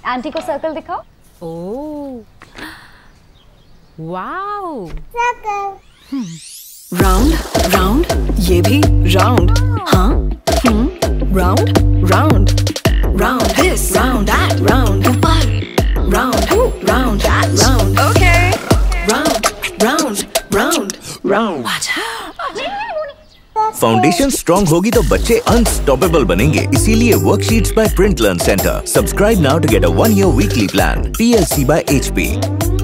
Aunty को circle दिखाओ। Oh, wow. Circle. Round round, ये भी राउंड। हाँ, round round, round this, round that, राउंड ऊपर, round round that, round okay, round round round round. Foundation strong होगी तो बच्चे अनस्टॉपेबल बनेंगे। इसीलिए worksheets by print learn centre. Subscribe now to get a 1 year weekly plan. PLC by HP.